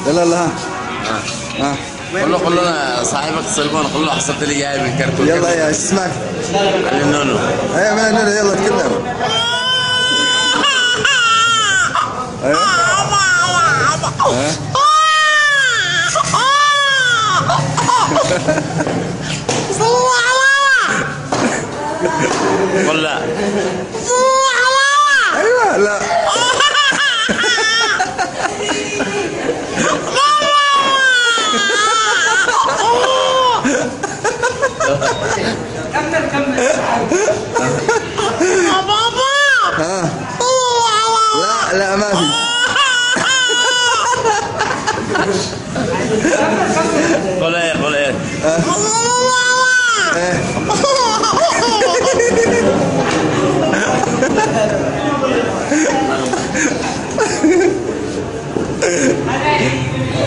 يلا يلا ها. ها قول له انا صاحبك السلمان، قول له حسبت لي جاي من كرتون. يلا يا ايش اسمك؟ علي النونو. ايوه من النونو، يلا تكلم. ايوه قول لا. ايوه لا. كمل ها لا لا ما في. قول ايه ايه